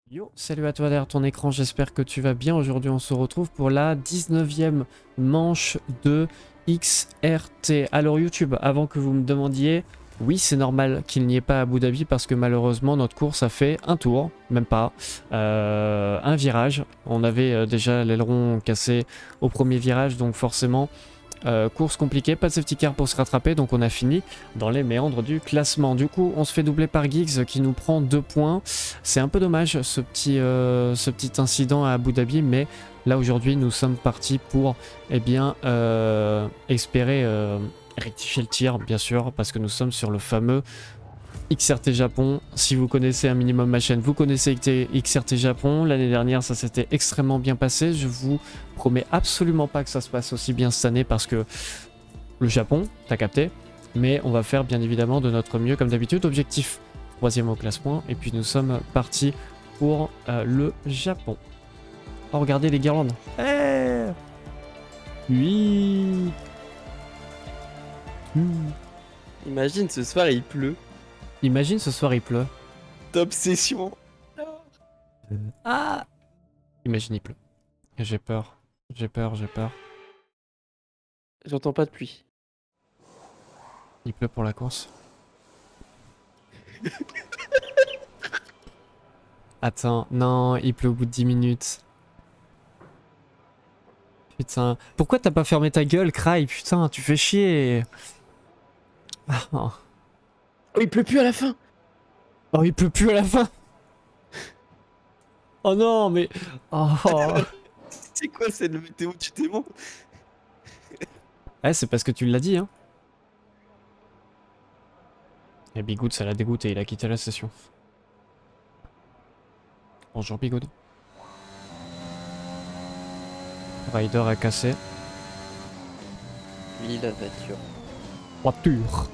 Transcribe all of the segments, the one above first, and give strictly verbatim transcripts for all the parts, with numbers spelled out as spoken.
Yo, salut à toi derrière ton écran, j'espère que tu vas bien. Aujourd'hui on se retrouve pour la dix-neuvième manche de X R T. Alors YouTube, avant que vous me demandiez, oui c'est normal qu'il n'y ait pas à Abu Dhabi parce que malheureusement notre course a fait un tour, même pas, euh, un virage. On avait euh, déjà l'aileron cassé au premier virage, donc forcément... Euh, course compliquée, pas de safety car pour se rattraper, donc on a fini dans les méandres du classement. Du coup, on se fait doubler par Giggs qui nous prend deux points. C'est un peu dommage ce petit, euh, ce petit incident à Abu Dhabi, mais là aujourd'hui nous sommes partis pour eh bien, euh, espérer euh, rectifier le tir, bien sûr, parce que nous sommes sur le fameux X R T Japon. Si vous connaissez un minimum ma chaîne, vous connaissez X R T Japon. L'année dernière, ça s'était extrêmement bien passé. Je vous promets absolument pas que ça se passe aussi bien cette année parce que le Japon, t'as capté. Mais on va faire bien évidemment de notre mieux comme d'habitude. Objectif troisième au classement. Et puis nous sommes partis pour euh, le Japon. Oh, regardez les guirlandes. Hey oui. Mmh. Imagine ce soir il pleut. Imagine ce soir il pleut. D'obsession. Ah. Imagine il pleut. J'ai peur. J'ai peur, j'ai peur. J'entends pas de pluie. Il pleut pour la course. Attends, non, il pleut au bout de dix minutes. Putain. Pourquoi t'as pas fermé ta gueule, Cry? Putain, tu fais chier. Ah, oh. Oh, il pleut plus à la fin. Oh, il pleut plus à la fin. Oh non, mais... Oh. C'est quoi cette météo, tu t'aimes? Ouais, c'est parce que tu l'as dit, hein. Et Bigoud, ça l'a dégoûté, il a quitté la session. Bonjour Bigoud. Rider a cassé. Oui, la voiture. Voiture.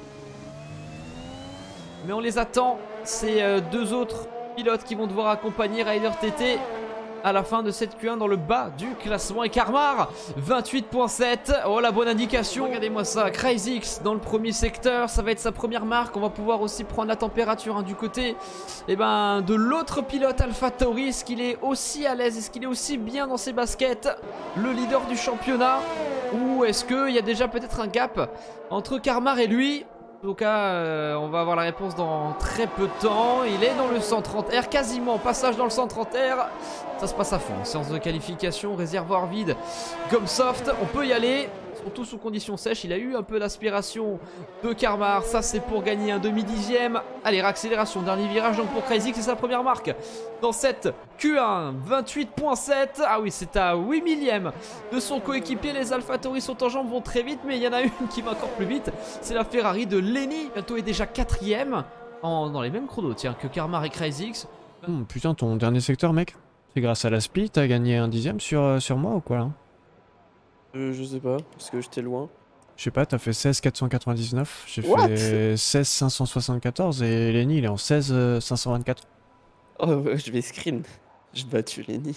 Mais on les attend, c'est euh, deux autres pilotes qui vont devoir accompagner Rider T T à la fin de cette Q un dans le bas du classement. Et Karmar, vingt-huit point sept, oh la bonne indication, regardez-moi ça, Crazix dans le premier secteur, ça va être sa première marque. On va pouvoir aussi prendre la température hein, du côté eh ben, de l'autre pilote AlphaTauri. Est-ce qu'il est aussi à l'aise, est-ce qu'il est aussi bien dans ses baskets, le leader du championnat, ou est-ce qu'il y a déjà peut-être un gap entre Karmar et lui? En tout cas, euh, on va avoir la réponse dans très peu de temps. Il est dans le cent trente R, quasiment. Passage dans le cent trente R. Ça se passe à fond. Séance de qualification, réservoir vide. Gomme soft, on peut y aller. Surtout sous conditions sèches. Il a eu un peu d'aspiration de Karmar. Ça, c'est pour gagner un demi-dixième. Allez, réaccélération. Dernier virage donc pour Crazy, c'est sa première marque dans cette Q un. vingt-huit point sept. Ah oui, c'est à huit millième de son coéquipier. Les AlphaTauri sont en jambes, vont très vite. Mais il y en a une qui va encore plus vite. C'est la Ferrari de Lenny. Bientôt est déjà quatrième. En, dans les mêmes chronos, tiens, que Karmar et Crazy. Hum, putain, ton dernier secteur, mec. C'est grâce à la split, t'as gagné un dixième sur, euh, sur moi ou quoi là? Euh, je sais pas, parce que j'étais loin. Je sais pas, t'as fait seize quatre cent quatre-vingt-dix-neuf, j'ai fait seize cinq cent soixante-quatorze et Lenny il est en seize cinq cent vingt-quatre. Oh, ouais, je vais screen. J'ai battu Lenny.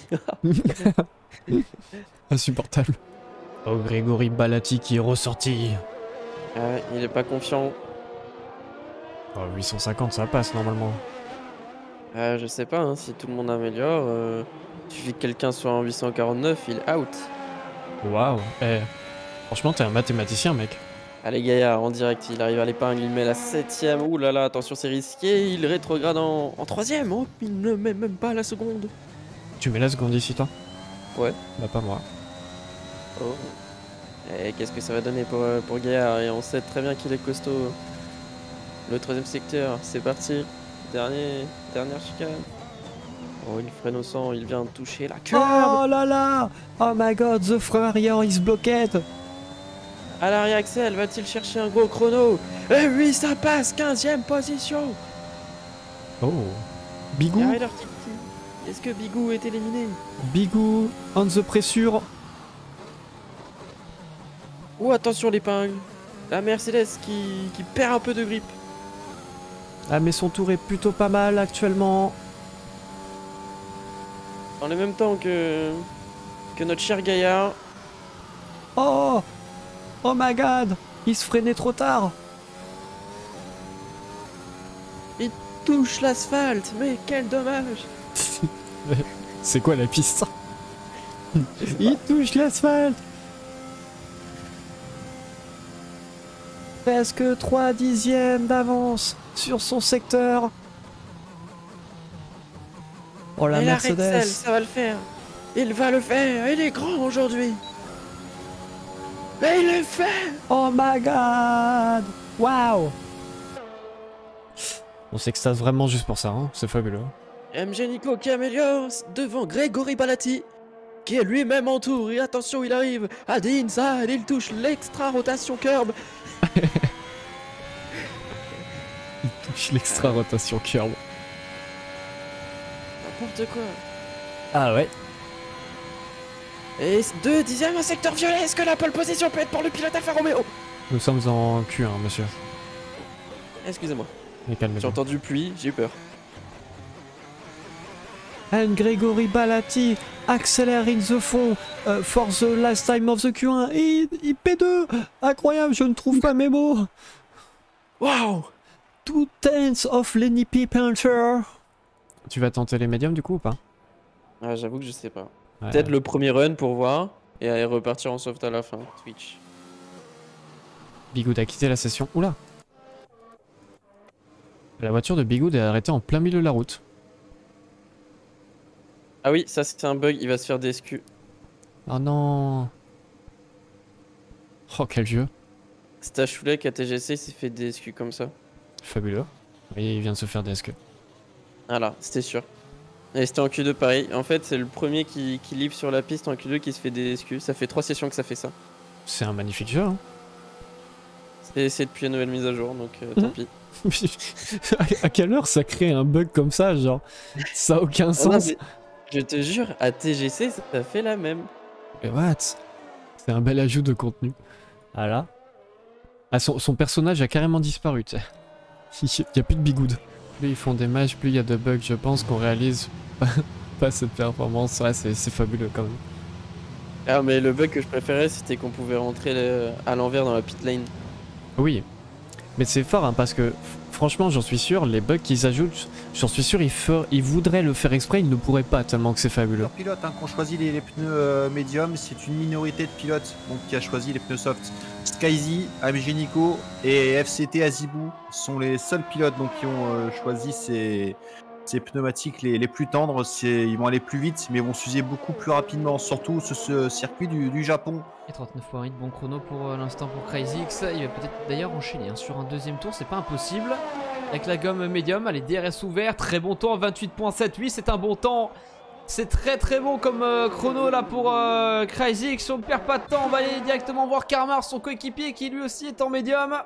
Insupportable. Oh, Grégory Balati qui est ressorti. Ah, il est pas confiant. Oh, huit cent cinquante, ça passe normalement. Ah, je sais pas, hein, si tout le monde améliore. Euh, suffit que quelqu'un soit en huit cent quarante-neuf, il est out. Waouh, eh, franchement, t'es un mathématicien, mec. Allez, Gaillard, en direct, il arrive à l'épingle, il met la septième. Ouh là là, attention, c'est risqué. Il rétrograde en, en troisième. Oh, il ne met même pas la seconde. Tu mets la seconde ici, toi? Ouais. Bah, pas moi. Oh. Et qu'est-ce que ça va donner pour, euh, pour Gaillard? Et on sait très bien qu'il est costaud. Le troisième secteur, c'est parti. Dernier, dernière chicane. Oh, il freine au sang, il vient de toucher la curve. Oh là là! Oh my god, the front arrière is blocked! À l'arrière Axel, va-t-il chercher un gros chrono? Eh oui, ça passe, quinzième position. Oh! Bigou! Est-ce que Bigou est éliminé? Bigou, on the pressure! Oh, attention l'épingle. La Mercedes qui, qui perd un peu de grip. Ah mais son tour est plutôt pas mal actuellement. En le même temps que, que notre cher Gaillard. Oh! Oh my god! Il se freinait trop tard! Il touche l'asphalte, mais quel dommage! C'est quoi la piste? Il touche l'asphalte. Presque trois dixièmes d'avance sur son secteur. Oh la Et la Mercedes. Rexel, ça va le faire. Il va le faire. Il est grand aujourd'hui. Mais il est fait. Oh my god. Waouh. On s'extase vraiment juste pour ça, hein. C'est fabuleux. M G Nico qui améliore devant Grégory Balati, qui est lui-même en tour. Et attention, il arrive à the inside. Il touche l'extra rotation curb. Il touche l'extra rotation curb. N'importe quoi. Ah ouais. Et deux dixièmes, un secteur violet. Est-ce que la pole position peut être pour le pilote Alfa Romeo? Nous sommes en Q un, monsieur. Excusez-moi. Mais calmez-vous. J'ai entendu pluie, j'ai eu peur. And Grégory Balati accélère in the fond uh, for the last time of the Q un. Et, et P deux. Incroyable, je ne trouve pas mes mots. Waouh. Two tenths of Lenny P. Panther. Tu vas tenter les médiums du coup ou pas? Ah, j'avoue que je sais pas. Ouais. Peut-être le premier run pour voir et aller repartir en soft à la fin. Twitch. Bigoud a quitté la session. Oula. La voiture de Bigoud est arrêtée en plein milieu de la route. Ah oui, ça c'est un bug, il va se faire des S Q. Oh non. Oh quel vieux. Stachulek à T G C il s'est fait des S Q comme ça. Fabuleux. Et il vient de se faire des S Q. Voilà, c'était sûr. Et c'était en Q deux pareil. En fait, c'est le premier qui, qui livre sur la piste en Q deux qui se fait des S Q. Ça fait trois sessions que ça fait ça. C'est un magnifique jeu, hein. Et c'est depuis la nouvelle mise à jour, donc euh, tant pis. À quelle heure ça crée un bug comme ça, genre? Ça a aucun Ah non, sens. mais je te jure, à T G C, ça fait la même. Mais what? C'est un bel ajout de contenu. Voilà. Ah, son, son personnage a carrément disparu, tu sais. Il n'y a plus de Bigoud. Plus ils font des matchs, plus il y a de bugs, je pense qu'on réalise pas, pas cette performance. Ouais, c'est fabuleux quand même. Ah, mais le bug que je préférais, c'était qu'on pouvait rentrer le- à l'envers dans la pit lane. Oui. Mais c'est fort, hein, parce que franchement, j'en suis sûr, les bugs qu'ils ajoutent, j'en suis sûr, ils, fer... ils voudraient le faire exprès, ils ne pourraient pas, tellement que c'est fabuleux. Pilotes hein, qui ont choisi les, les pneus euh, médiums, c'est une minorité de pilotes donc, qui a choisi les pneus soft. Skyzy, A M G Nico et F C T Azibou sont les seuls pilotes donc, qui ont euh, choisi ces, ces pneumatiques les, les plus tendres. Ils vont aller plus vite, mais vont s'user beaucoup plus rapidement, surtout sur ce circuit du, du Japon. Et trente-neuf point huit, bon chrono pour euh, l'instant pour CrazyX. Il va peut-être d'ailleurs enchaîner hein, sur un deuxième tour, c'est pas impossible. Avec la gomme médium, allez, D R S ouvert, très bon temps, vingt-huit point sept, oui c'est un bon temps. C'est très très bon comme euh, chrono là pour euh, CrazyX, on ne perd pas de temps, on va aller directement voir Karmar, son coéquipier qui lui aussi est en médium.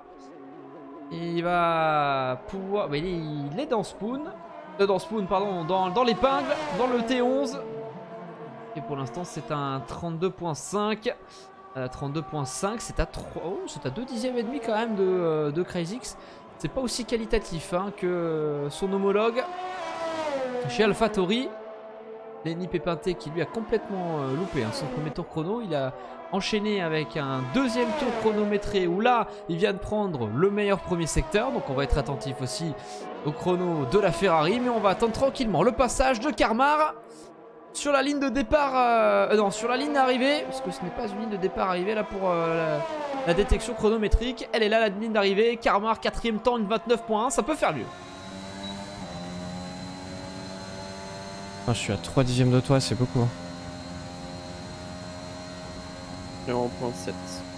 Il va pouvoir... Bah, il, est, il est dans Spoon, euh, dans Spoon pardon, dans, dans l'épingle, dans le T onze. Et pour l'instant c'est un trente-deux point cinq. Euh, trente-deux point cinq, c'est à trois... Oh, c'est à deux dixièmes et demi quand même de, euh, de CrazyX. C'est pas aussi qualitatif hein, que son homologue chez AlphaTauri. Lenny Pépinté qui lui a complètement euh, loupé hein, son premier tour chrono. Il a enchaîné avec un deuxième tour chronométré où là il vient de prendre le meilleur premier secteur. Donc on va être attentif aussi au chrono de la Ferrari. Mais on va attendre tranquillement le passage de Karmar sur la ligne de départ. Euh, non, sur la ligne d'arrivée. Parce que ce n'est pas une ligne de départ arrivée là pour euh, la, la détection chronométrique. Elle est là la ligne d'arrivée. Karmar quatrième temps, une vingt-neuf point un. Ça peut faire mieux. Ah, je suis à trois dixièmes de toi, c'est beaucoup. zéro point sept.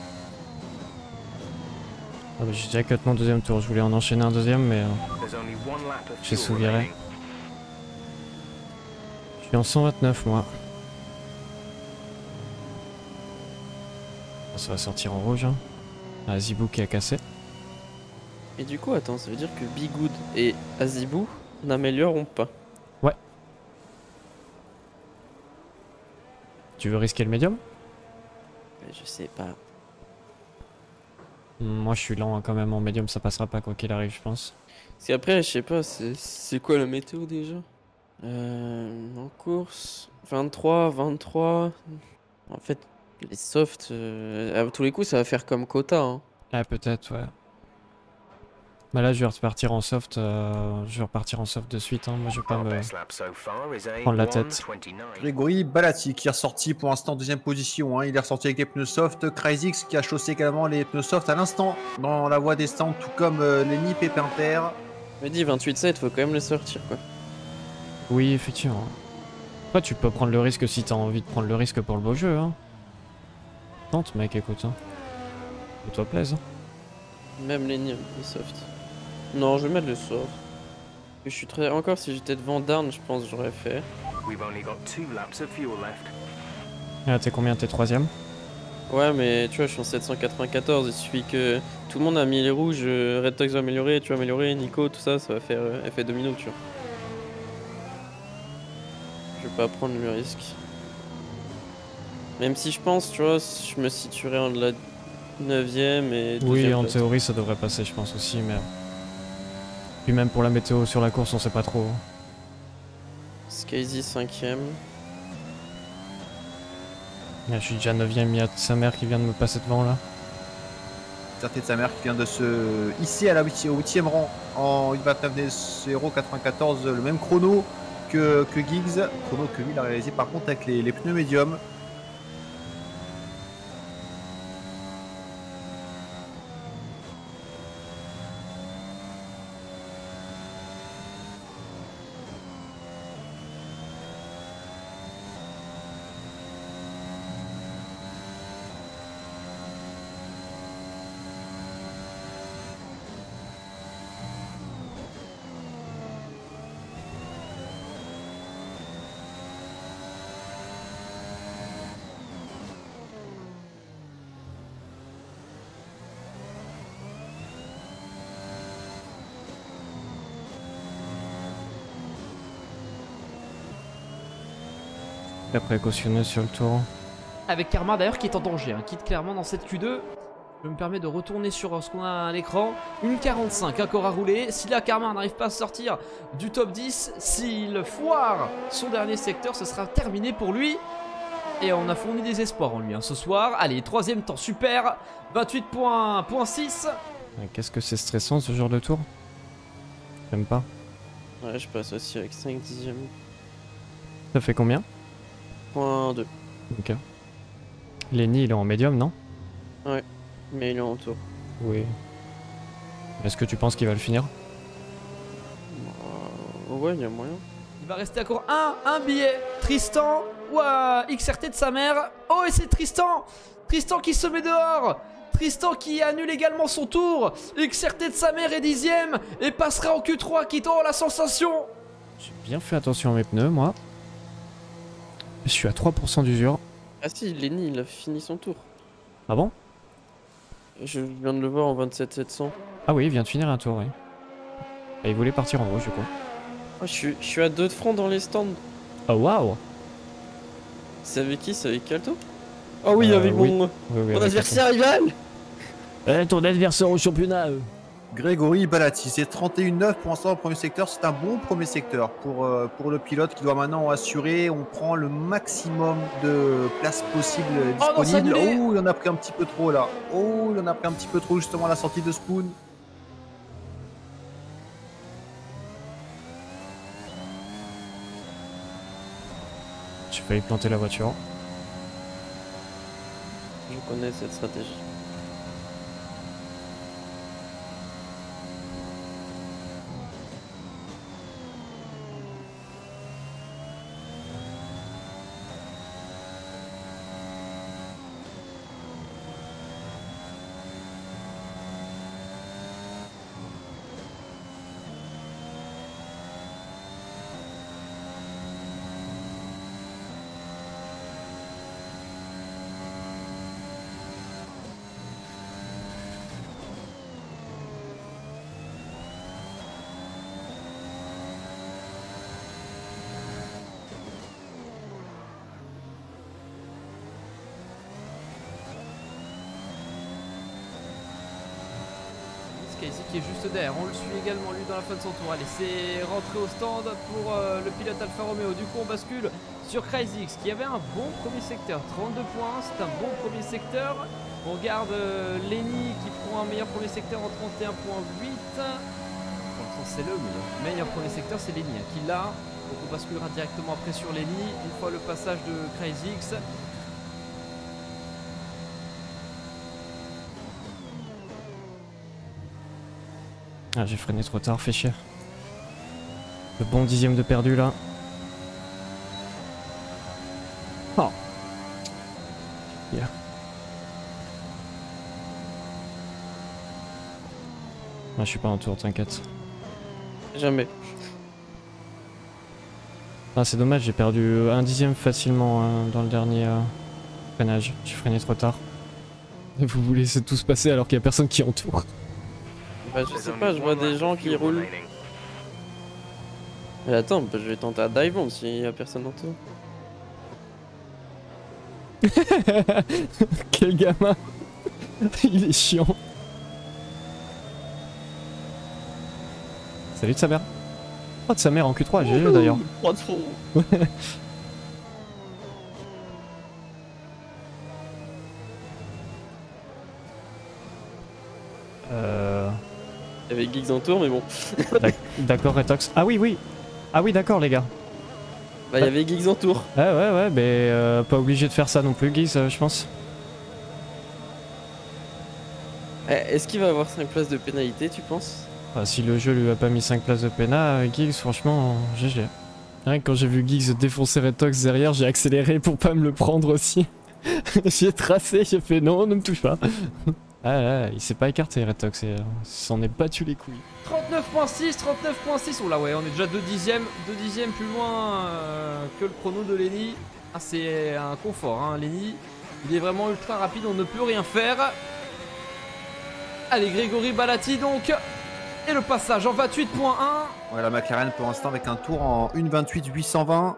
Ah, bah, j'ai déjà cut mon deuxième tour, je voulais en enchaîner un deuxième, mais euh, j'ai sous-viré. Je suis en cent vingt-neuf, moi. Ah, ça va sortir en rouge. Hein. Ah, Zibou qui a cassé. Et du coup, attends, ça veut dire que Bigoud et Azibou n'amélioreront pas. Ouais. Tu veux risquer le médium? Je sais pas. Moi je suis lent hein, quand même, en médium ça passera pas quoi qu'il arrive je pense. Parce qu'après, je sais pas, c'est quoi la météo déjà? euh, En course, vingt-trois, vingt-trois. En fait, les softs, euh, à tous les coups, ça va faire comme quota. Hein. Ah peut-être ouais. Bah là je vais repartir en soft, euh, je vais repartir en soft de suite, hein. Moi je vais pas me prendre la tête. Grégory Balati qui est ressorti pour l'instant en deuxième position, hein. Il est ressorti avec les pneus soft. Cryzix qui a chaussé également les pneus soft à l'instant dans la voie des stands, tout comme euh, Lenny Pépinter. Je me dis vingt-huit sept, faut quand même le sortir quoi. Oui effectivement. Après tu peux prendre le risque si t'as envie de prendre le risque pour le beau jeu, hein. Tente mec, écoute, hein. Fais-toi plaise, hein. Même les nids, les soft. Non, je vais mettre le soft. Je suis très... Encore si j'étais devant Darn, je pense que j'aurais fait. Ah, t'es combien? T'es troisième? Ouais, mais tu vois, je suis en sept cent quatre-vingt-quatorze. Il suffit que tout le monde a mis les rouges. euh, Red Tox va améliorer, tu vas améliorer, Nico, tout ça, ça va faire euh, effet domino, tu vois. Je vais pas prendre le risque. Même si je pense, tu vois, je me situerais en de la neuvième et douzième. Oui, en place. théorie ça devrait passer je pense aussi, mais... Puis même pour la météo sur la course on sait pas trop. Skyzy cinquième. Là, je suis déjà neuvième, il y a sa mère qui vient de me passer devant là. Certé de sa mère qui vient de se hisser à la huitième, au huitième rang en vingt-neuf zéro quatre-vingt-quatorze, le même chrono que, que Giggs. Chrono que lui il a réalisé par contre avec les, les pneus médiums. Très précautionneux sur le tour. Avec Karma d'ailleurs qui est en danger, hein, quitte clairement dans cette Q deux. Je me permets de retourner sur ce qu'on a à l'écran. Une quarante-cinq encore à rouler. Si là Karma n'arrive pas à sortir du top dix, s'il foire son dernier secteur, ce sera terminé pour lui. Et on a fourni des espoirs en lui hein, ce soir. Allez, troisième temps, super. vingt-huit point six. Qu'est-ce que c'est stressant ce genre de tour? J'aime pas. Ouais, je passe aussi avec cinq dixièmes. Ça fait combien? Point deux. Ok. Lenny il est en médium, non? Ouais, mais il est en tour. Oui. Est-ce que tu penses qu'il va le finir? Euh, ouais, il y a moyen. Il va rester encore un, un billet. Tristan, ouah, X R T de sa mère. Oh, et c'est Tristan. Tristan qui se met dehors. Tristan qui annule également son tour. X R T de sa mère est dixième et passera en Q trois, quittant la sensation. J'ai bien fait attention à mes pneus, moi. Je suis à trois pour cent d'usure. Ah si, Lenny, il a fini son tour. Ah bon? Je viens de le voir en vingt-sept sept cents. Ah oui, il vient de finir un tour, oui. Et il voulait partir en rouge, du coup. Oh, je, suis, je suis à deux de front dans les stands. Oh waouh! C'est avec qui? C'est avec Calto? Oh oui, Euh, avec oui. mon, Oui, oui, mon avec adversaire rival. Eh, ton adversaire au championnat. euh. Grégory Balati, c'est trente et un neuf pour l'instant au premier secteur. C'est un bon premier secteur pour, euh, pour le pilote qui doit maintenant assurer. On prend le maximum de places possibles Oh non, c'est disponibles. annulé. Oh, il en a pris un petit peu trop là. Oh, il en a pris un petit peu trop justement à la sortie de Spoon. J'ai failli planter la voiture. Je connais cette stratégie. Skyzy qui est juste derrière, on le suit également lui dans la fin de son tour. Allez, c'est rentré au stand pour euh, le pilote Alfa Romeo. Du coup on bascule sur Cryzix qui avait un bon premier secteur, trente-deux points, c'est un bon premier secteur. On regarde euh, Lenny qui prend un meilleur premier secteur en trente et un virgule huit. Pour l'instant, c'est le meilleur. meilleur premier secteur, c'est Lenny hein, qui l'a. Donc on basculera directement après sur Lenny une fois le passage de CrazyX. Ah, j'ai freiné trop tard, fait chier. Le bon dixième de perdu là. Oh. Yeah. Ah, je suis pas en tour, t'inquiète. Jamais. Ah, c'est dommage, j'ai perdu un dixième facilement hein, dans le dernier euh, freinage. J'ai freiné trop tard. Et vous vous laissez tous passer alors qu'il y a personne qui entoure. Bah, je sais pas, je vois des gens qui roulent. Mais attends, bah, je vais tenter à dive bomb s'il y a personne en tout. Quel gamin. Il est chiant. Salut de sa mère. Oh, de sa mère en Q trois, j'ai eu d'ailleurs. trois de front. Euh... Il y avait Geeks en tour, mais bon. D'accord, Retox. Ah oui, oui. Ah oui, d'accord, les gars. Bah, il y avait Geeks en tour. Ouais, ouais, ouais, mais euh, pas obligé de faire ça non plus, Guise, euh, je pense. Eh, Est-ce qu'il va avoir cinq places de pénalité, tu penses? Ah, si le jeu lui a pas mis cinq places de péna, euh, Giggs, franchement, G G. Rien que quand j'ai vu Giggs défoncer Retox derrière, j'ai accéléré pour pas me le prendre aussi. J'ai tracé, j'ai fait non, ne me touche pas. Ah là, il s'est pas écarté Retox, et, euh, il s'en est battu les couilles. trente-neuf virgule six, trente-neuf virgule six. Oh là ouais, on est déjà deux dixièmes, deux dixièmes plus loin euh, que le chrono de Lenny. Ah, c'est un confort, hein, Lenny. Il est vraiment ultra rapide, on ne peut rien faire. Allez, Grégory Balati donc. Et le passage en vingt-huit virgule un. Ouais, la McLaren pour l'instant avec un tour en une vingt-huit huit cent vingt.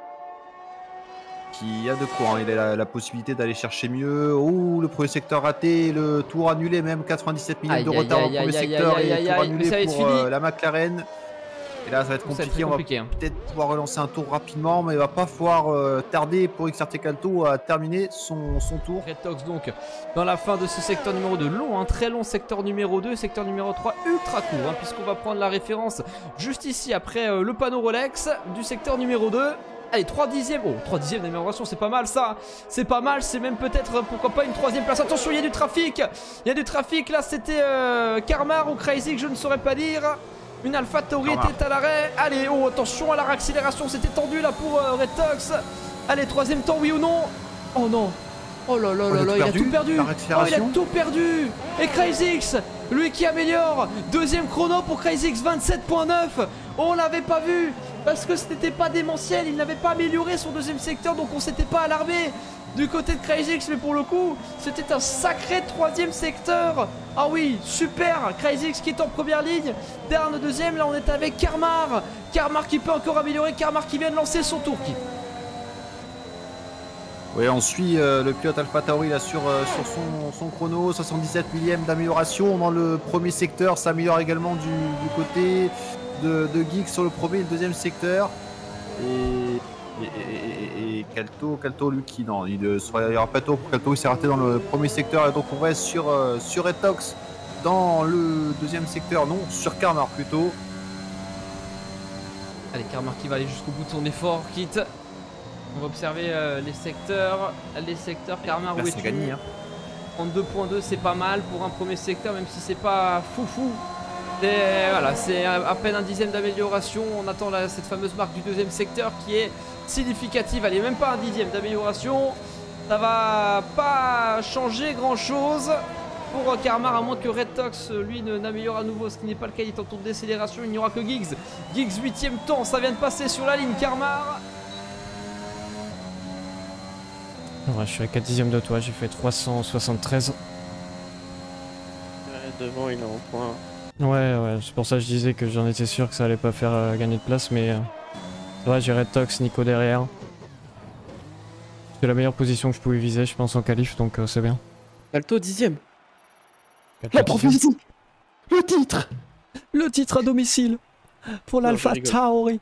Qui a de quoi, hein. Il a la, la possibilité d'aller chercher mieux. Ouh, le premier secteur raté, le tour annulé, même quatre-vingt-dix-sept millième de Aïe, retard aïe, au premier aïe, secteur aïe, et aïe, tour aïe, annulé ça va être pour fini. euh, la McLaren. Et là, ça va être Ça va être compliqué. très On va compliqué, hein. peut-être pouvoir relancer un tour rapidement, mais il va pas falloir euh, tarder pour X R T Calto à terminer son, son tour. Retox donc dans la fin de ce secteur numéro deux, long, un très long secteur numéro deux, secteur numéro trois ultra court hein, puisqu'on va prendre la référence juste ici après euh, le panneau Rolex du secteur numéro deux. Allez, trois dixièmes, oh trois dixièmes d'amélioration, c'est pas mal ça, c'est pas mal, c'est même peut-être pourquoi pas une troisième place. Attention, il y a du trafic, il y a du trafic là, c'était euh, Karmar ou Crazy, je ne saurais pas dire. Une Alpha Tauri était à l'arrêt. Allez, oh, attention à la réaccélération. C'était tendu là pour euh, Retox. Allez, troisième temps, oui ou non? Oh non. Oh là là là là, il a tout perdu. Oh, il a tout perdu. Et CrazyX, lui qui améliore. Deuxième chrono pour CrazyX, vingt-sept virgule neuf. Oh, on l'avait pas vu. Parce que ce n'était pas démentiel. Il n'avait pas amélioré son deuxième secteur. Donc on s'était pas alarmé du côté de CrazyX, mais pour le coup, c'était un sacré troisième secteur. Ah oui, super, CrazyX qui est en première ligne, Dern deuxième, là on est avec Karmar. Karmar qui peut encore améliorer, Karmar qui vient de lancer son tour. Qui... Oui, on suit euh, le pilote Alpha Tauri là sur, euh, sur son, son chrono, soixante-dix-sept millième d'amélioration dans le premier secteur, ça améliore également du, du côté de, de Geeks sur le premier et le deuxième secteur. Et... Et, et, et Calto, Calto lui qui non, il ne sera pas tôt pour Calto, il s'est raté dans le premier secteur et donc on reste sur, euh, sur Retox dans le deuxième secteur, non, sur Karmar plutôt. Allez, Karmar qui va aller jusqu'au bout de son effort, quitte. On va observer euh, les secteurs, les secteurs, Karmar où est-tu? Gagné, hein. trente-deux virgule deux, c'est pas mal pour un premier secteur, même si c'est pas foufou. Et voilà, c'est à peine un dixième d'amélioration. On attend là, cette fameuse marque du deuxième secteur qui est significative. Allez, même pas un dixième d'amélioration. Ça va pas changer grand chose pour Karmar, à moins que Retox lui n'améliore à nouveau, ce qui n'est pas le cas. Il est en tour de décélération. Il n'y aura que Giggs. Giggs huitième temps, ça vient de passer sur la ligne. Karmar. Ouais, je suis à quatre dixièmes de toi, j'ai fait trois cent soixante-treize. Ouais, devant, il est en point. Ouais, ouais, c'est pour ça que je disais que j'en étais sûr que ça allait pas faire euh, gagner de place, mais euh, c'est vrai, j'ai Retox, Nico derrière. C'est la meilleure position que je pouvais viser, je pense, en qualif, donc euh, c'est bien. Alto dixième. La prophétie. Le titre. Le titre à domicile pour l'Alpha Tauri.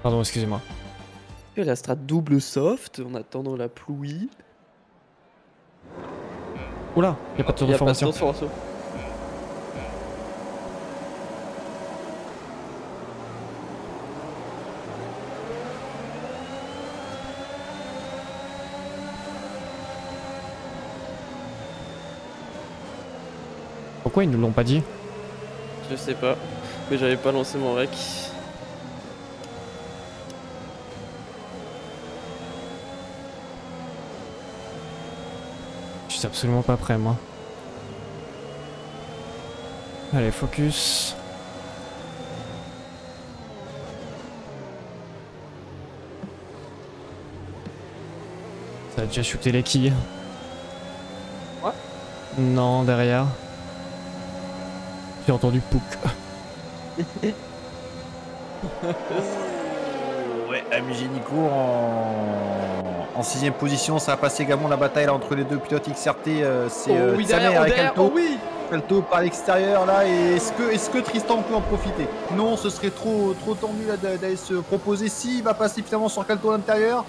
Pardon, excusez-moi. Que la strat double soft en attendant la pluie. Oula, y a pas de tour de Y a pas de formation. transformation. Pourquoi ils nous l'ont pas dit? Je sais pas, mais j'avais pas lancé mon rec. Je suis absolument pas prêt, moi. Allez, focus. Ça a déjà shooté les quilles. Ouais. Non, derrière. J'ai entendu Pouk. Ouais, A M G Nico en... en sixième position, ça a passé également la bataille là, entre les deux pilotes X R T. Euh, c'est Oh euh, oui, Tsamer derrière, oh et derrière, Calto. oh oui. Calto par l'extérieur là, et est-ce que, est-ce que Tristan peut en profiter? Non, ce serait trop, trop tendu là, d'a- d'aller se proposer. Si, il va passer finalement sur Calto à l'intérieur.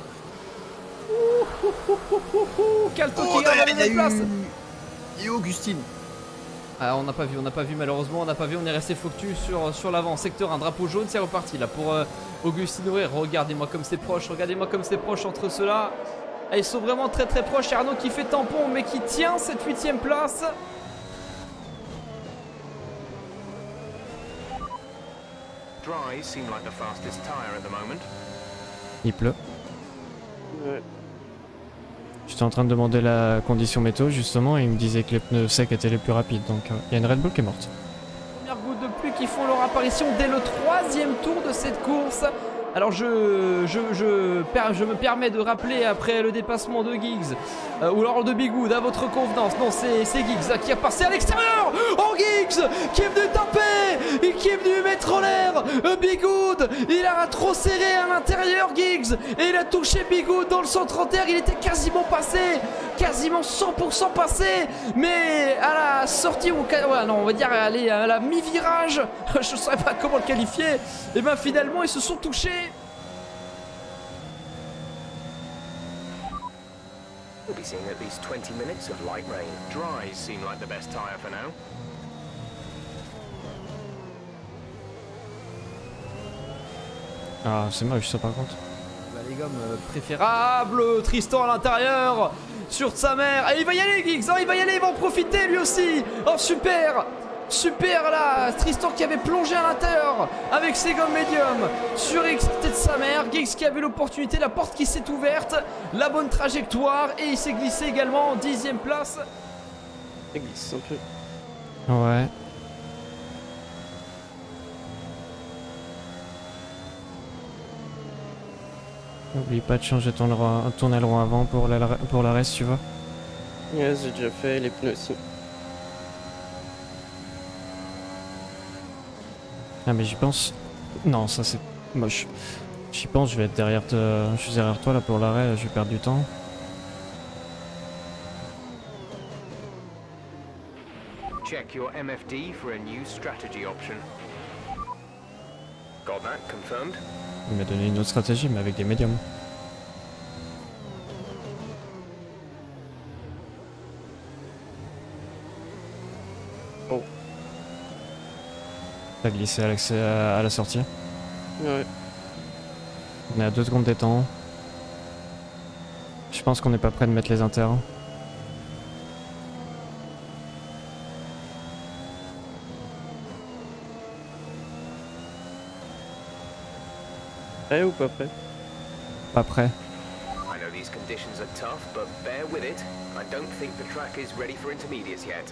Calto Oh, qui garde la derrière, il y a deuxième place. eu... Et Augustine. Ah, on n'a pas vu, on n'a pas vu malheureusement, on n'a pas vu, on est resté focus sur, sur l'avant. Secteur un, drapeau jaune, c'est reparti là pour euh, Augustine Noé. Regardez-moi comme c'est proche, regardez-moi comme c'est proche entre ceux-là. Ah, ils sont vraiment très très proches. Arnaud qui fait tampon mais qui tient cette huitième place. Dry seem like the fastest tire at the moment. Il pleut. Ouais. J'étais en train de demander la condition météo justement et il me disait que les pneus secs étaient les plus rapides. Donc il euh, y a une Red Bull qui est morte. Premières gouttes de pluie qui font leur apparition dès le troisième tour de cette course. Alors je, je, je, je me permets de rappeler après le dépassement de Giggs euh, ou alors de Bigoud à votre convenance. Non, c'est Giggs qui est passé à l'extérieur. Oh, Giggs qui est venu taper et qui est venu mettre en l'air euh, Bigoud. Il a trop serré à l'intérieur Giggs et il a touché Bigoud dans le centre terre. Il était quasiment passé, quasiment cent pour cent passé, mais à la sortie, ou ouais, non, on va dire aller à la mi-virage, je ne saurais pas comment le qualifier. Et ben finalement ils se sont touchés. We'll be seeing at least twenty minutes of light rain. Dries seem like the best tire for now. Ah, c'est moche ça par contre. Bah, les gommes euh, préférables, Tristan à l'intérieur, sur sa mère. Et il va y aller Giggs, hein, il va y aller, il va en profiter lui aussi. Oh super, super là, Tristan qui avait plongé à l'intérieur avec ses gommes médium sur X de sa mère. Giggs qui avait l'opportunité, la porte qui s'est ouverte, la bonne trajectoire et il s'est glissé également en dixième place. Il glisse un peu. Ouais. N'oublie pas de changer ton, aileron- ton aileron avant pour la, pour la reste, tu vois. Yes, j'ai déjà fait les pneus aussi. Ah mais j'y pense. Non, ça c'est moche. J'y pense, je vais être derrière, te... je suis derrière toi là pour l'arrêt, je vais perdre du temps. Check your M F D for a new strategy option. Got that confirmed? Il m'a donné une autre stratégie mais avec des médiums. Oh. T'as glissé à, l'accès- à la sortie. Ouais. On est à deux secondes des temps. Je pense qu'on n'est pas prêt de mettre les inters. Prêt ou pas prêt? Pas prêt. I know these conditions are tough, but bear with it. I don't think the track is ready for intermediates yet.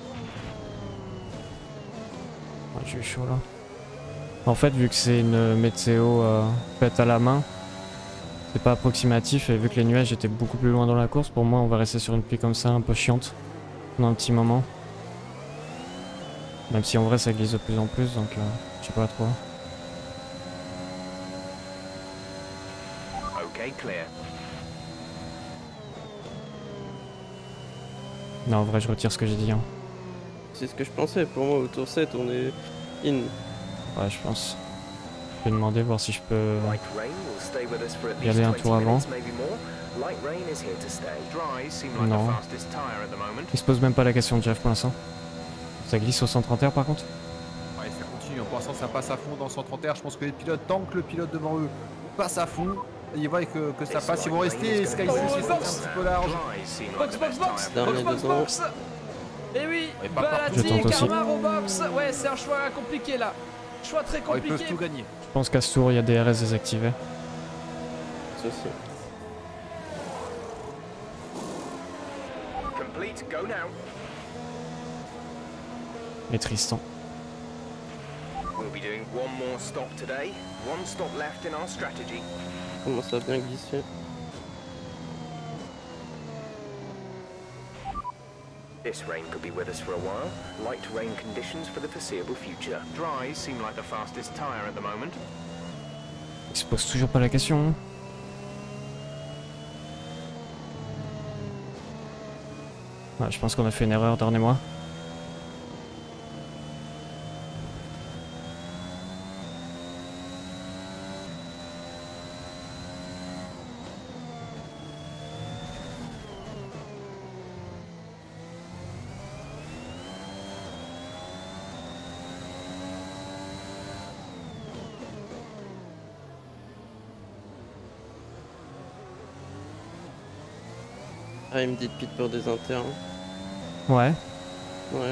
Oh, j'ai eu chaud là. En fait, vu que c'est une météo euh, faite à la main, c'est pas approximatif et vu que les nuages étaient beaucoup plus loin dans la course, pour moi on va rester sur une pluie comme ça un peu chiante pendant un petit moment. Même si en vrai ça glisse de plus en plus donc euh, je sais pas trop. Okay, clear. Non en vrai je retire ce que j'ai dit. Hein. C'est ce que je pensais. Pour moi, au tour sept, on est in. Ouais je pense. vais demander voir si je peux Light rain will stay with us for at y least aller un twenty tour avant. minutes, maybe more. Light rain is here to stay. Dries seem like Non. the fastest tire at the moment. Il se pose même pas la question de Jeff pour l'instant. Ça glisse au cent trente R par contre. Ouais, ça continue. Pour l'instant, ça passe à fond dans le cent trente R. Je pense que les pilotes, tant que le pilote devant eux passe à fond, ils voient que, que ça passe. Ils vont rester. Sky Oh, c'est un box. petit peu large. Dries seem like Box, the box, best box, tire. Dernier box, box, dedans. box. Et oui, Et pas partout. Je Balati, tente aussi. Carmar au box. Ouais, c'est un choix compliqué là. Choix très Oh, ils peuvent compliqué. tout gagner. Je pense qu'à ce tour il y a des R S désactivés. Ceci. Complete, go now. Et Tristan. We'll be doing one more stop today. One stop left in our strategy. Commence à bien glisser. This rain could be with us for a while. Light rain conditions for the foreseeable future. Dries seem like the fastest tire at the moment. Il se pose toujours pas la question. Ouais, je pense qu'on a fait une erreur, pardonnez-moi. Ah, il me dit de pit pour des internes. Ouais. Ouais.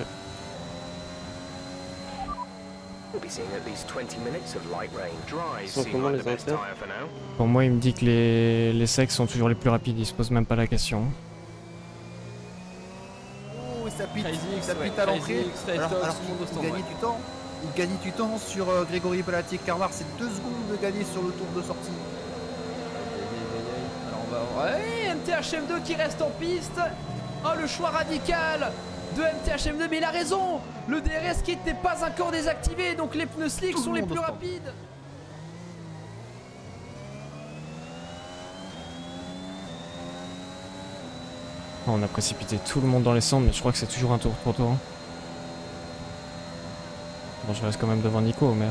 We'll be seeing at least twenty minutes of light rain. Dries Sont seem comment like the les best inters? tire for now. Pour moi il me dit que les, les secs sont toujours les plus rapides, il se pose même pas la question. Oh, ça pite, Crazy X, ça ouais, pite à Crazy l'entrée. X, Red Alors, Dogs, alors tout le monde au qu'il stand, gagnait ouais. du temps. Il gagnait du temps sur euh, Grégory Balati. Carmar, c'est deux secondes de gagner sur le tour de sortie. Alors on va... Ouais, M T H M deux qui reste en piste. Oh, le choix radical de M T H M deux, mais il a raison. Le D R S kit n'est pas encore désactivé, donc les pneus slick Tout le sont les monde plus au stand. rapides. On a précipité tout le monde dans les cendres, mais je crois que c'est toujours un tour pour tour. Bon, je reste quand même devant Nico, mais...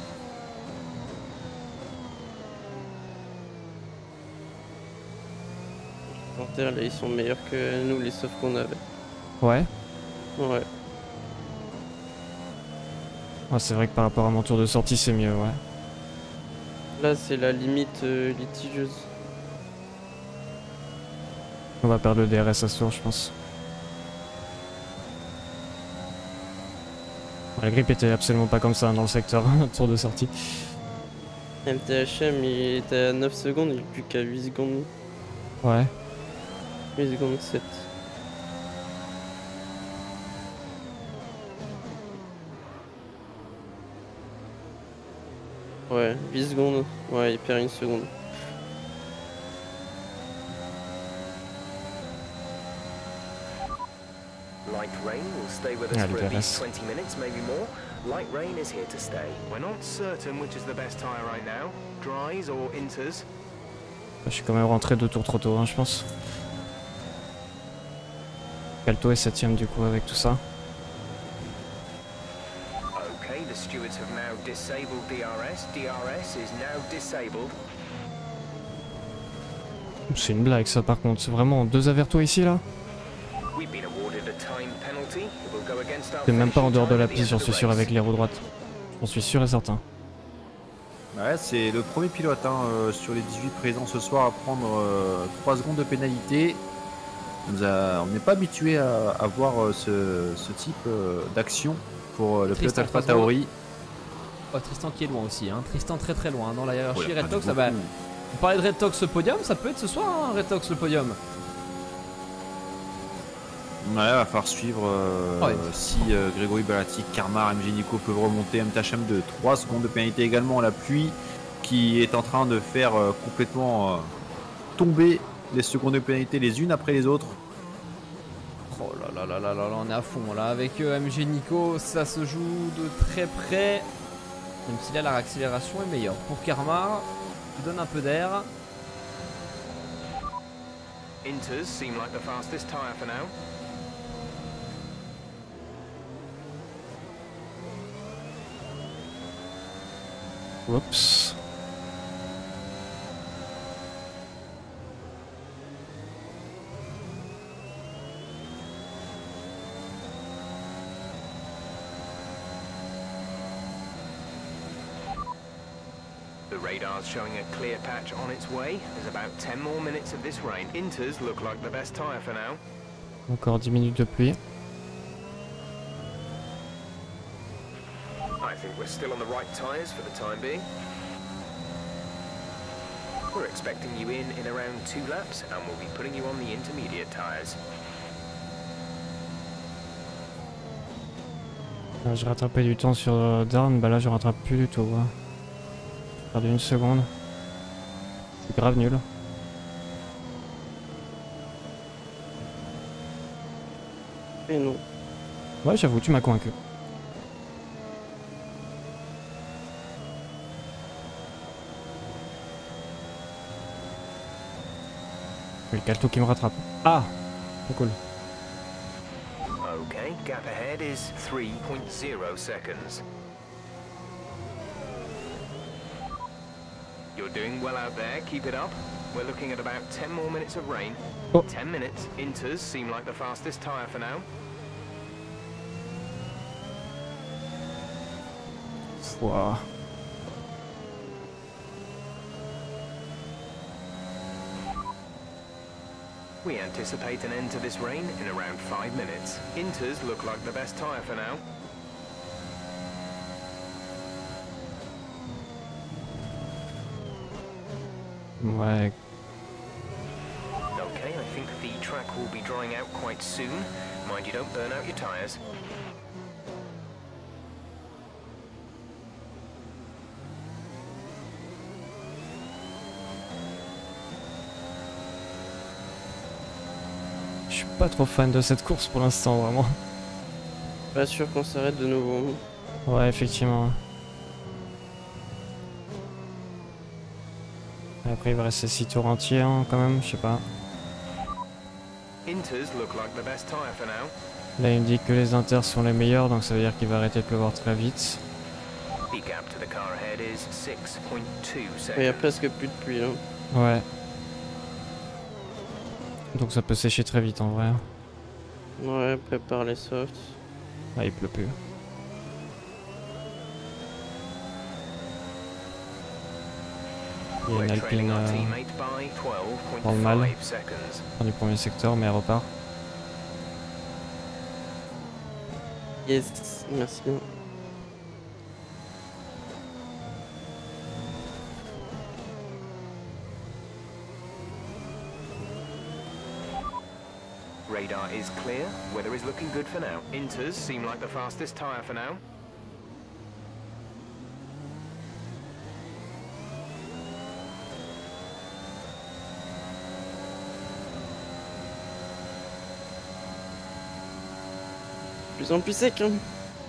Les internes, là, ils sont meilleurs que nous, les softs qu'on avait. Ouais. Ouais. Ouais, c'est vrai que par rapport à mon tour de sortie, c'est mieux, ouais. Là, c'est la limite euh, litigieuse. On va perdre le D R S à ce tour, je pense. La grippe était absolument pas comme ça dans le secteur tour de sortie. M T H M, il était à neuf secondes, il est plus qu'à huit secondes. Ouais. huit secondes sept. Ouais, huit secondes. Ouais, il perd une seconde. Light rain will stay with us Ah, for le at least D R S. twenty minutes, maybe more. Light rain is here to stay. We're not certain which is the best tire right now. Dries or Inters. Je suis quand même rentré deux tours trop tôt, hein, je pense. Calto est septième du coup avec tout ça. Okay, the stewards have now disabled D R S. D R S is now disabled. C'est une blague ça par contre, c'est vraiment deux avertos ici là. We've been awarded a time penalty. It will go against our C'est même pas en finishing dehors de time la at the piste, end j'en of suis the sûr race. avec les roues droites. J'en suis sûr et certain. Ouais, c'est le premier pilote hein, euh, sur les dix-huit présents ce soir à prendre euh, trois secondes de pénalité. On nous a- on n'est pas habitué à, à voir euh, ce, ce type euh, d'action pour euh, le pilote Tristan Alpha Tristan. Tauri. Oh, Tristan qui est loin aussi, hein. Tristan très très loin dans la Oh, hiérarchie. il a Red pas Tox, dit ah bah, beaucoup. on parlait de Red Tox podium, ça peut être ce soir, hein, Red Tox le podium. Ouais, va falloir suivre euh, Ouais. si euh, Grégory Balati, Carmar, M G Nico peuvent remonter. M T H M de trois secondes de pénalité également. La pluie qui est en train de faire euh, complètement euh, tomber les secondes de pénalité les unes après les autres. Oh là là là là là là, on est à fond là avec euh, M G Nico, ça se joue de très près. Même si là la réaccélération est meilleure. Pour Karma, il donne un peu d'air. Inters seem like the fastest tire for now. Oups. The radar's showing a clear patch on its way. There's about ten more minutes of this rain. Inters look like the best tyre for now. Encore dix minutes de pluie. I think we're still on the right tyres for the time being. We're expecting you in in around two laps and we'll be putting you on the intermediate tyres. Euh, je rattrapais du temps sur euh, Down, bah là je rattrape plus du tout. Ouais. J'ai perdu une seconde. C'est grave nul. Et non. Ouais, j'avoue, tu m'as convaincu. Oui, Calto qui me rattrape. Ah, c'est cool. Okay, gap ahead is three point zero seconds. You're doing well out there, keep it up. We're looking at about ten more minutes of rain. Oh. ten minutes, Inters seem like the fastest tyre for now. Wow. We anticipate an end to this rain in around five minutes. Inters look like the best tyre for now. Ouais. Okay, I think the track will be drying out quite soon. Mind you don't burn out your tyres. Je suis pas trop fan de cette course pour l'instant, vraiment. Pas sûr qu'on s'arrête de nouveau. Ouais, effectivement. Après, il va rester six tours entiers hein, quand même, je sais pas. Inters look like the best tyre for now. Là, il me dit que les inters sont les meilleurs, donc ça veut dire qu'il va arrêter de pleuvoir très vite. The gap to the car ahead is six point two Il y a seconds. presque plus de pluie là. Ouais. Donc ça peut sécher très vite en vrai. Ouais, prépare les softs. Ah, il pleut plus. Il y a une We're trailing Alpine our euh, teammate by twelve dans le point mal. five seconds. dans du premier secteur, mais elle repart. Yes, merci. Radar is clear. Weather is looking good for now. Inters seem like the fastest tyre for now. De plus en plus sec hein.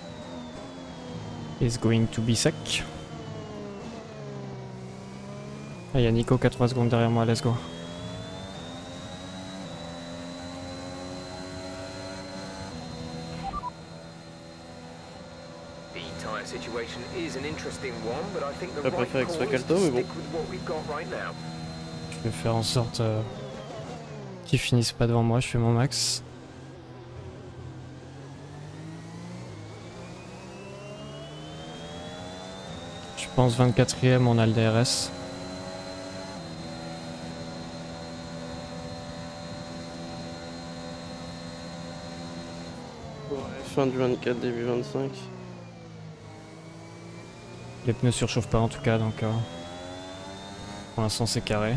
Is going to be sec. Ah, il y a Nico qui a trois secondes derrière moi, let's go. The tyre situation is an interesting one, but I think the J'aurais right préféré que ce soit call is Calto, to mais bon. stick with what we've got right now. Je vais faire en sorte euh, qu'ils finissent pas devant moi, je fais mon max. Je pense vingt-quatrième, on a le D R S. Ouais, fin du vingt-quatre, début vingt-cinq. Les pneus surchauffent pas en tout cas, donc euh, pour l'instant c'est carré.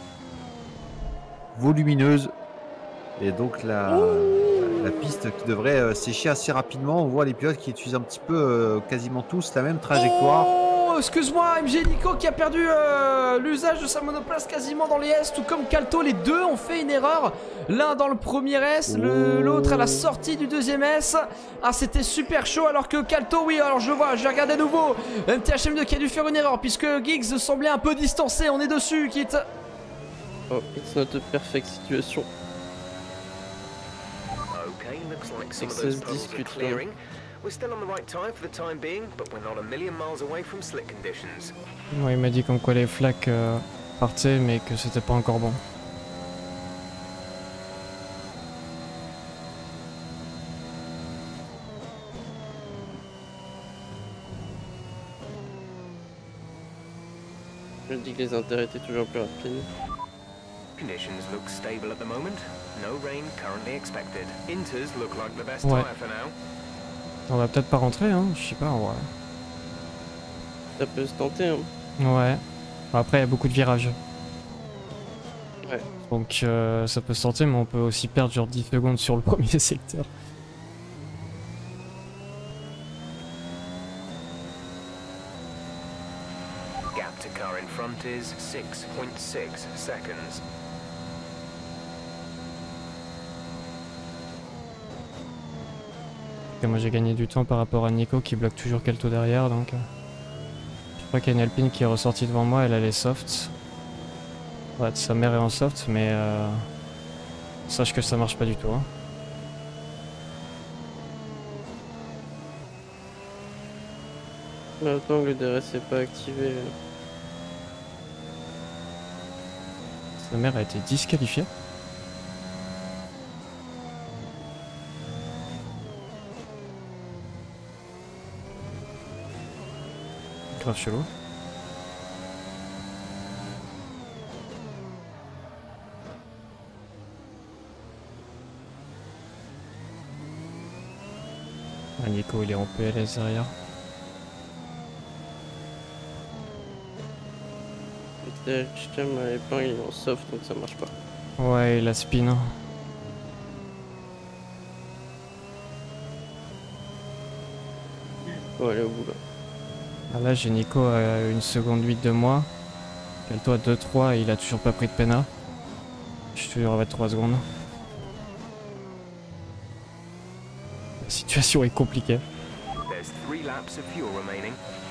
Volumineuse. Et donc la, la piste qui devrait euh, sécher assez rapidement. On voit les pilotes qui utilisent un petit peu, euh, quasiment tous, la même trajectoire. Oh, excuse-moi, M G Nico qui a perdu euh, l'usage de sa monoplace quasiment dans les S, tout comme Calto, les deux ont fait une erreur. L'un dans le premier S, le- l'autre à la sortie du deuxième S. Ah, c'était super chaud alors que Calto, oui, alors je vois, j'ai regardé à nouveau. M T H M deux qui a dû faire une erreur puisque Giggs semblait un peu distancé, on est dessus, quitte. Oh, it's not a perfect situation. Okay, looks like some Et of que ça those se puddles are discute, là. clearing. We're still on the right tire for the time being, but we're not a million miles away from slick conditions. Ouais, il m'a dit comme quoi les flaques euh, partaient mais que c'était pas encore bon. Je dis que les intérêts étaient toujours plus rapides. Conditions look stable at the moment. No rain currently expected. Inters look like the best Ouais. tire for now. On va peut-être pas rentrer, hein, je sais pas, en vrai. Ça peut se tenter, hein. Ouais. Après, il y a beaucoup de virages. Ouais. Donc euh, ça peut se tenter, mais on peut aussi perdre genre dix secondes sur le premier secteur. Gap to car in front is six point six seconds. Et moi j'ai gagné du temps par rapport à Nico qui bloque toujours Calto derrière, donc... euh, Je crois qu'il y a une Alpine qui est ressortie devant moi, elle a les softs. Ouais, sa mère est en soft, mais... Euh... Sache que ça marche pas du tout, hein. Maintenant que le D R S n'est pas activé. Sa mère a été disqualifiée. Grave chelou. Ah, Nico il est en P L S derrière. Le système à l'épingle il est en soft donc ça marche pas. Ouais, il a spin. Faut aller au bout là. Ah là j'ai Nico à une seconde huit de moi. Calto à deux trois et il a toujours pas pris de pena. Je suis toujours à vingt-trois secondes. La situation est compliquée. There's three laps of fuel remaining.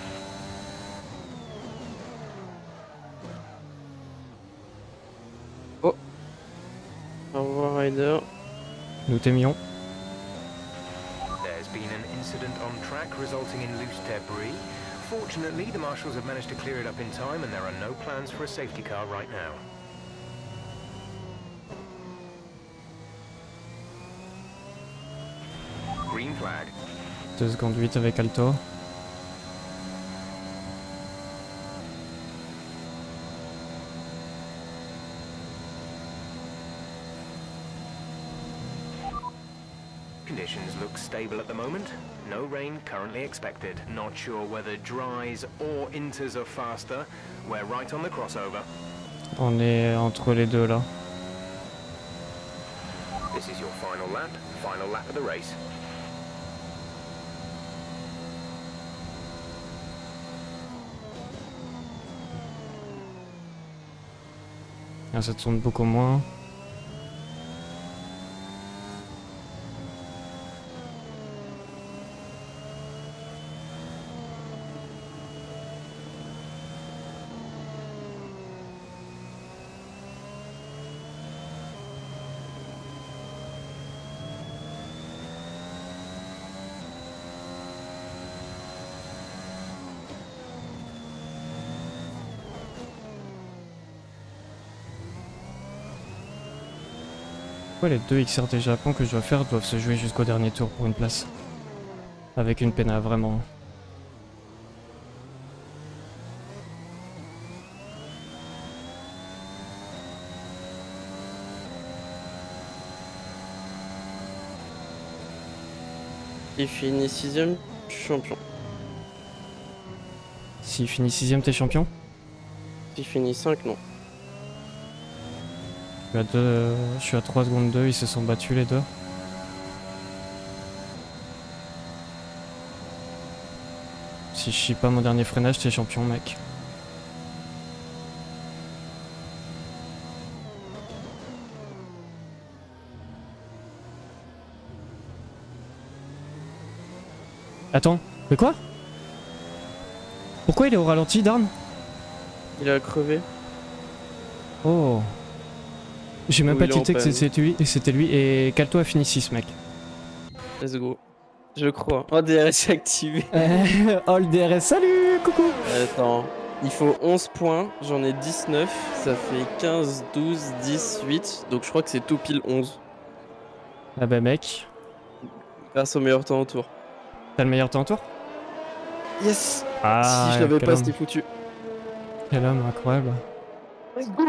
Au revoir Ryder. Nous t'aimions. There's been an incident on track resulting in loose debris. Fortunately, the marshals have managed to clear it up in time and there are no plans for a safety car right now. Green flag. deux secondes huit avec Alto. Conditions look stable at the moment. No rain currently expected. Not sure whether dries or inters are faster. We're right on the crossover. On est entre les deux là. This is your final lap. Final lap of the race. Ah, ça tourne beaucoup moins. Pourquoi les deux X R T Japon que je dois faire doivent se jouer jusqu'au dernier tour pour une place? Avec une pena, vraiment. Il finit sixième, champion. S'il finit sixième, t'es champion? S'il finit cinq, non. Je suis à deux, je suis à trois secondes deux, ils se sont battus les deux. Si je chie pas mon dernier freinage, t'es champion, mec. Attends, mais quoi? Pourquoi il est au ralenti, Darn? Il a crevé. Oh. J'ai même Oh, pas il est en tilté que panne. c'était lui, et c'était lui, et Calto a fini six, mec. Let's go. Je crois. Oh, D R S activé. Oh, le D R S, salut, coucou. Attends. Il faut onze points, j'en ai dix-neuf, ça fait quinze, douze, dix, huit, donc je crois que c'est tout pile onze. Ah bah mec, Grâce au meilleur temps au tour. t'as le meilleur temps en tour? Yes. Ah, Si je l'avais quel pas, homme. c'était foutu. Quel homme incroyable. Let's go.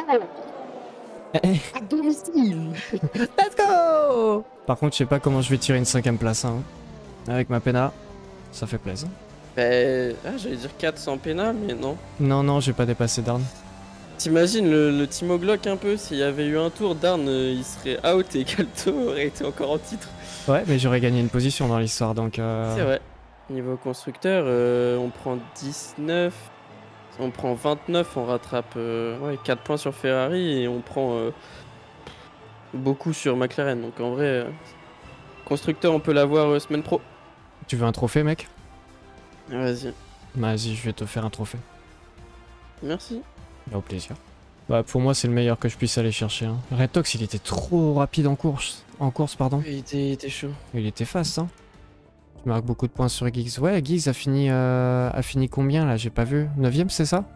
Eh, À domicile. let's go. Par contre, je sais pas comment je vais tirer une cinquième place. Hein. Avec ma Pena, ça fait plaisir. Bah, ah, j'allais dire quatre sans pénal, mais non. Non, non, j'ai pas dépassé Darn. T'imagines le, le Timo Glock un peu, s'il y avait eu un tour, Darn euh, il serait out et Calto aurait été encore en titre. Ouais, mais j'aurais gagné une position dans l'histoire, donc... Euh... C'est vrai. Niveau constructeur, euh, on prend dix-neuf, on prend vingt-neuf, on rattrape euh, ouais, quatre points sur Ferrari et on prend euh, beaucoup sur McLaren. Donc en vrai, euh, constructeur, on peut l'avoir euh, semaine pro. Tu veux un trophée, mec? Vas-y. Vas-y, je vais te faire un trophée. Merci. Au plaisir. Bah, pour moi, c'est le meilleur que je puisse aller chercher. Hein. Retox, il était trop rapide en course. En course, pardon. Il était, il était chaud. Il était fast, hein. Tu marques beaucoup de points sur Giggs. Ouais, Giggs a fini, euh, a fini combien, là? J'ai pas vu. neuvième, c'est ça?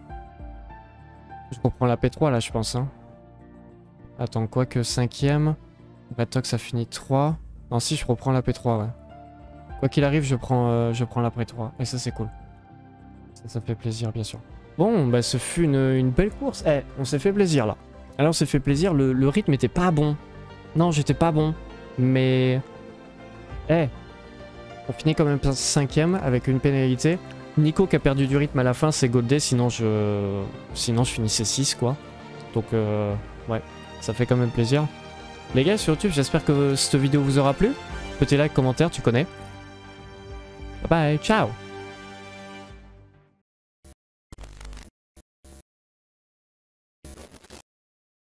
Je reprends la P trois, là, je pense, hein. Attends, quoi que cinquième. Retox a fini trois. Non, si, je reprends la P trois, ouais. Quoi qu'il arrive, je prends, euh, je prends la P trois. Et ça, c'est cool. Ça, ça fait plaisir, bien sûr. Bon, bah, ce fut une, une belle course. Eh, on s'est fait plaisir, là. Alors, on s'est fait plaisir. Le, le rythme était pas bon. Non, j'étais pas bon. Mais... Eh, on finit quand même cinquième avec une pénalité. Nico qui a perdu du rythme à la fin, c'est Goldé. Sinon, je... Sinon, je finissais six, quoi. Donc, euh... ouais, ça fait quand même plaisir. Les gars, sur YouTube, j'espère que cette vidéo vous aura plu. Petit like, commentaire, tu connais. Bye bye, ciao.